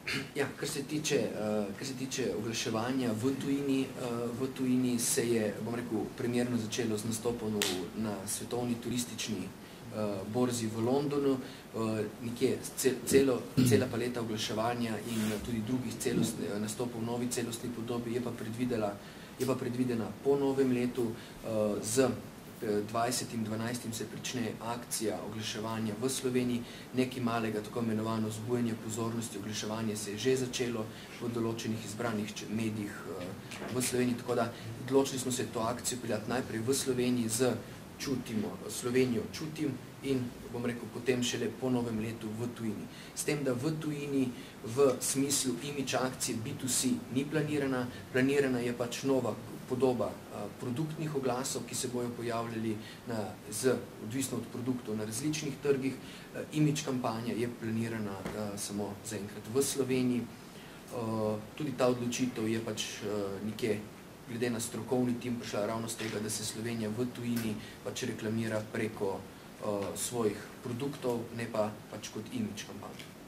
Ja, kar se tiče oglaševanja v tujini se je, bom rekel, primerno začelo z nastopom na svetovni turistični borzi v Londonu, nekje cela paleta oglaševanja in tudi drugih nastopov v novi celostni podobi je pa predvidena po novem letu. Z 20.12. se prične akcija oglaševanja v Sloveniji, nekaj malega tako imenovano vzbujanje pozornosti, oglaševanje se je že začelo v določenih izbranih medijih v Sloveniji, tako da odločili smo se to akcijo peljati najprej v Sloveniji z Slovenijo čutim in, bom rekel, potem šele po novem letu v tujini. S tem, da v tujini v smislu imidž akcije B2C ni planirana je pač nova podoba produktnih oglasov, ki se bojo pojavljali odvisno od produktov na različnih trgih. Imidž kampanja je planirana samo zaenkrat v Sloveniji. Tudi ta odločitev je pač nekje glede na strokovni tim prišla ravno z tega, da se Slovenija v tujini pač reklamira preko svojih produktov, ne pa pač kot imidž kampanja.